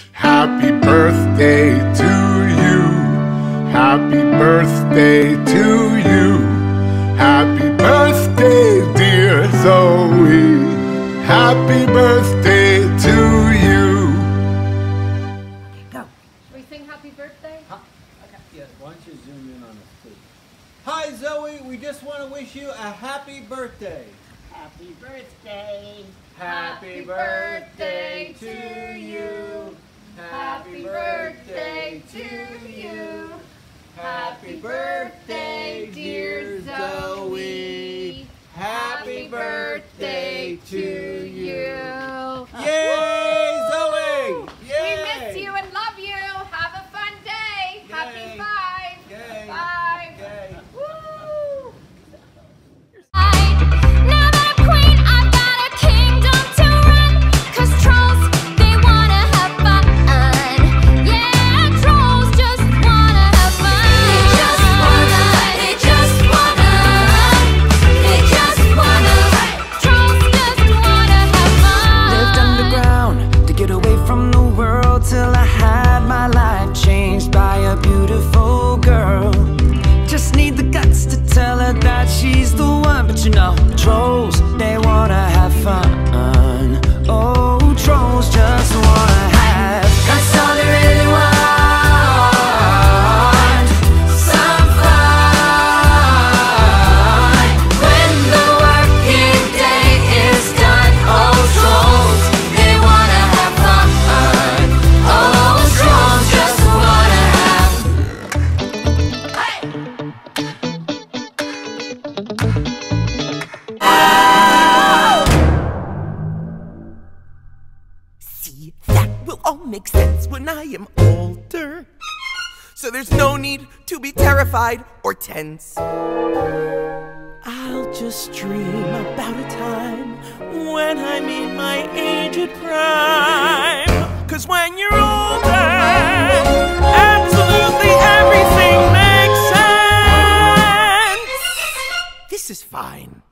Happy birthday to you. Happy birthday to you. Happy birthday, dear Zoey. Happy birthday to you. Go. Should we sing happy birthday? Okay. Yes, why don't you zoom in on us, please? Hi, Zoey. We just want to wish you a happy birthday. Happy birthday. Happy birthday to you. Happy birthday to you. Happy birthday, dear Zoey. Happy birthday to you. Yay, Zoey! Yay! We miss you and love you. Have a fun day. Yay. Happy 5. Yay. 5. Yay. Woo! Now that I'm queen, I've got a kingdom to run. 'Cause trolls, they wanna have fun. Yeah, trolls just wanna have fun. They just wanna. Trolls just wanna have fun. Lived underground to get away from the world till I had my life changed by a beautiful girl. Just need the guts to tell her that she's the one. But you know, trolls, they wanna have fun. Oh, trolls just wanna have. That's all they really want. Some fun. When the working day is done, oh, trolls, they wanna have fun. Oh, trolls just wanna have. See, that will all make sense when I am older. So there's no need to be terrified or tense. I'll just dream about a time when I'm in my aged prime. 'Cause when you're older, absolutely everything makes sense. This is fine.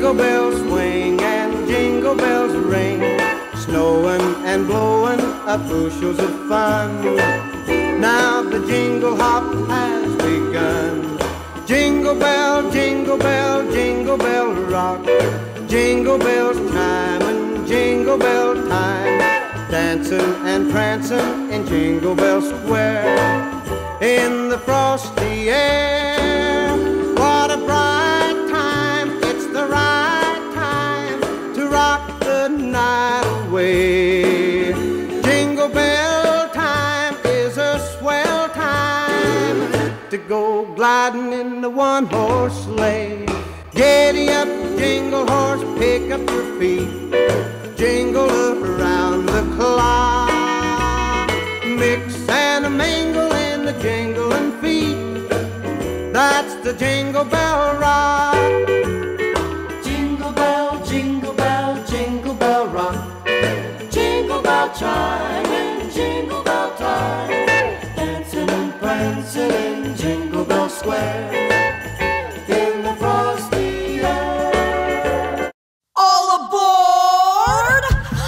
Jingle bells swing and jingle bells ring, snowing and blowing up bushels of fun. Now the jingle hop has begun. Jingle bell, jingle bell, jingle bell rock, jingle bells chime and jingle bell time, dancing and prancing in Jingle Bell Square. In the frosty air, what a bright time, it's the right time to rock the night away. Jingle bell time is a swell time to go gliding in the one-horse sleigh. Giddy up, jingle horse, pick up your feet, jingle up around the clock, mix and a mingle in the jingling feet. That's the Jingle Bell Rock. Jingle bell, jingle bell, jingle bell rock, jingle bell chime and jingle bell time, dancing and prancing in Jingle Bell Square. In the frosty air. All aboard!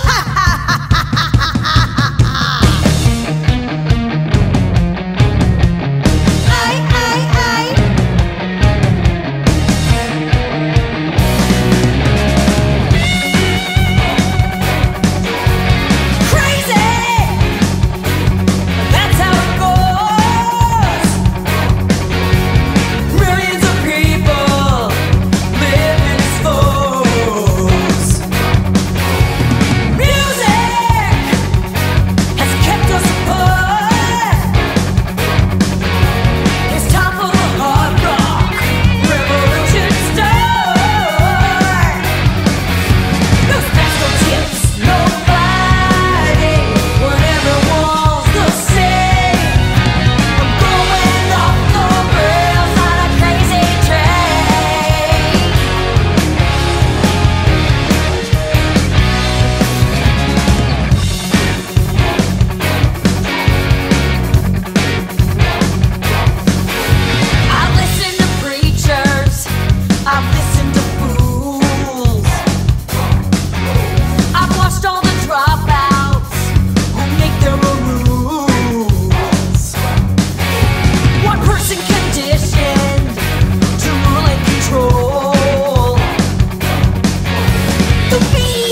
Aye, aye, aye. Crazy! That's how it goes. Millions of people live in stores. Music has kept us apart. It's time for the hard rock revolution to start. No special tips, no fighting when everyone's the same. I'm going off the rails on a crazy train. I've listened to preachers, I've listened to fools, I've watched all the dropouts who make their own rules. One person conditioned to rule and control. The beat